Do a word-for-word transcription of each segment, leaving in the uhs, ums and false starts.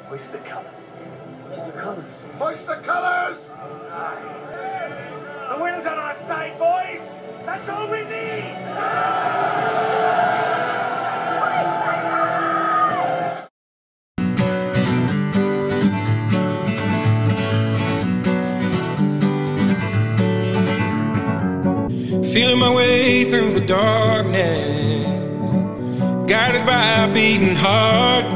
Hoist the colors. Hoist the colors. Hoist the colors! The wind's on our side, boys! That's all we need! Feeling my way through the darkness, guided by a beating heart.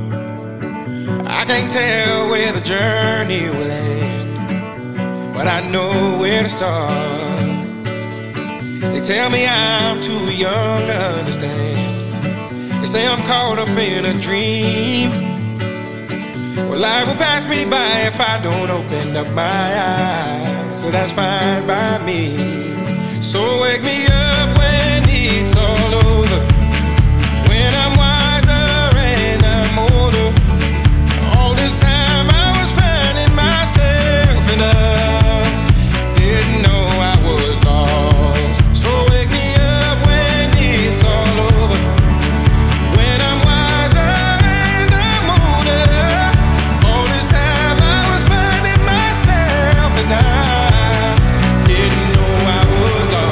I can't tell where the journey will end, but I know where to start. They tell me I'm too young to understand. They say I'm caught up in a dream. Well, life will pass me by if I don't open up my eyes, so that's fine by me. So wake me up when it's all over, when I'm wiser and I'm older. All this time I was finding myself and I didn't know I was lost. So wake me up when it's all over, when I'm wiser and I'm older. All this time I was finding myself and I didn't know I was lost.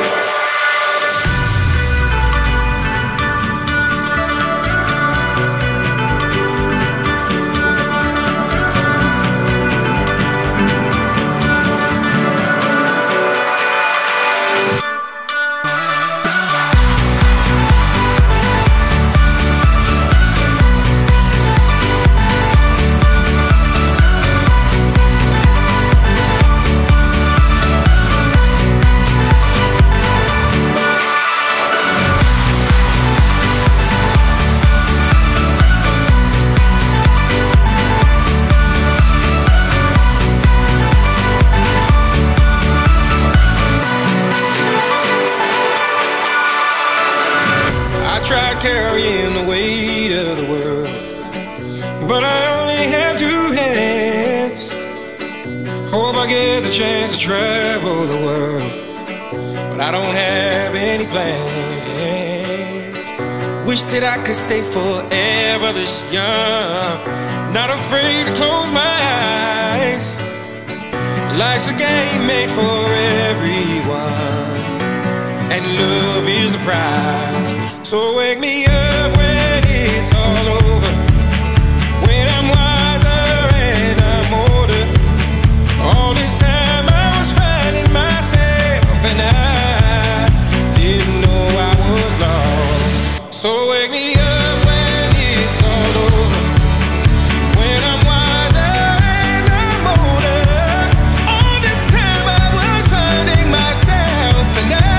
Carrying the weight of the world, but I only have two hands. Hope I get the chance to travel the world, but I don't have any plans. Wish that I could stay forever this young, not afraid to close my eyes. Life's a game made for everyone, and love is the prize. So wake me up when it's all over, when I'm wiser and I'm older. All this time I was finding myself and I didn't know I was lost. So wake me up when it's all over, when I'm wiser and I'm older. All this time I was finding myself and I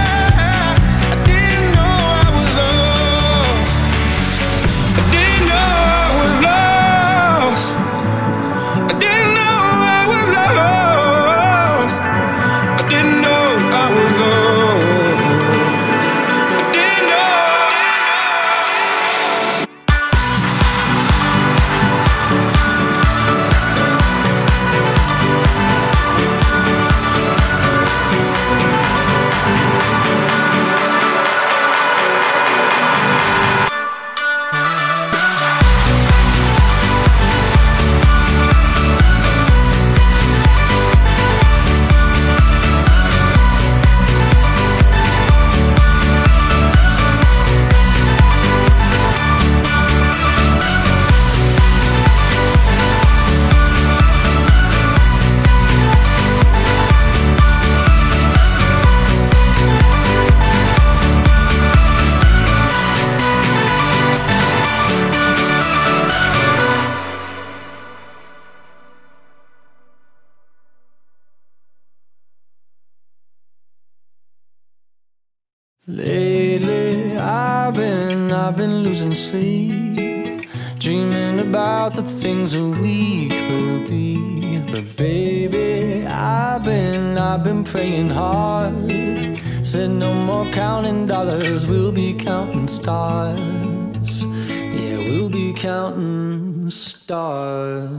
lately I've been, I've been losing sleep, dreaming about the things that we could be. But baby, I've been, I've been praying hard. Said no more counting dollars, we'll be counting stars. Yeah, we'll be counting stars.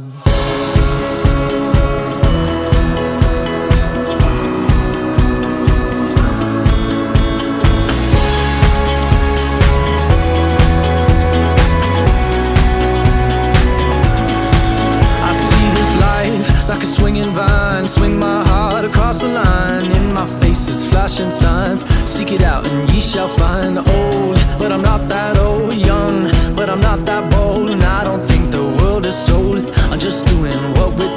seek it out and ye shall find. Old, but I'm not that old. Young, but I'm not that bold. And I don't think the world is sold. I'm just doing what we're